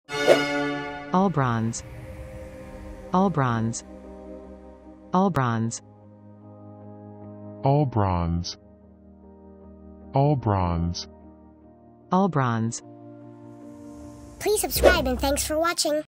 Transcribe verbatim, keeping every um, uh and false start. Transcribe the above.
Albronze. Albronze. Albronze. Albronze. Albronze. Albronze. Please subscribe and thanks for watching.